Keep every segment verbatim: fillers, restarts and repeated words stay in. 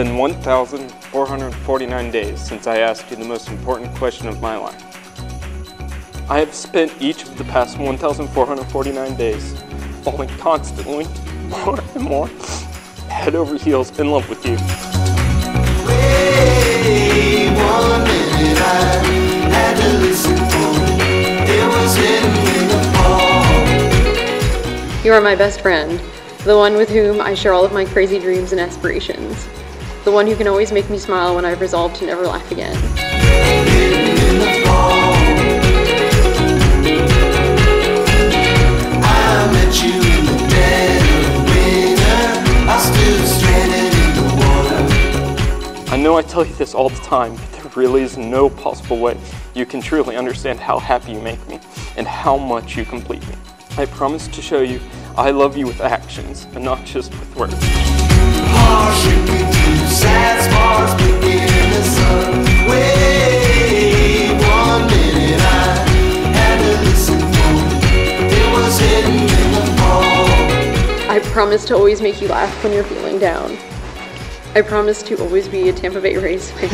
been one thousand four hundred forty-nine days since I asked you the most important question of my life. I have spent each of the past one thousand four hundred forty-nine days falling constantly more and more head over heels in love with you. Wait one minute, I had to listen for it. It was hidden in the fall. You are my best friend, the one with whom I share all of my crazy dreams and aspirations, the one who can always make me smile when I've resolved to never laugh again. Hidden in the fall. I met you in the dead of winter. I stood stranded in the water. I know I tell you this all the time, but there really is no possible way you can truly understand how happy you make me and how much you complete me. I promise to show you I love you with actions and not just with words. Harsh and confused, sad sparks begin in the sun. Wait one minute, I had to listen for it. It was hidden in the fall. I promise to always make you laugh when you're feeling down. I promise to always be a Tampa Bay Rays fan.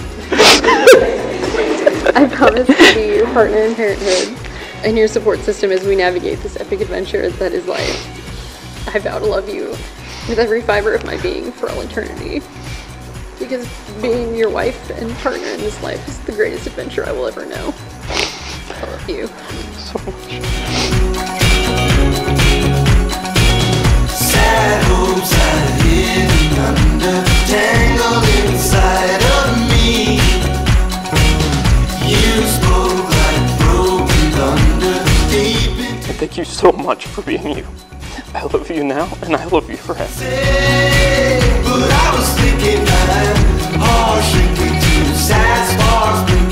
I promise to be your partner in parenthood and your support system as we navigate this epic adventure that is life. I vow to love you with every fiber of my being for all eternity. Because being your wife and partner in this life is the greatest adventure I will ever know. I love you So much. Sad hopes are hidden under, tangled inside of me. You spoke like broken thunder, deep in And thank you so much for being you. I love you now, and I love you forever. But I was thinking that harsh and confused, sad sparks.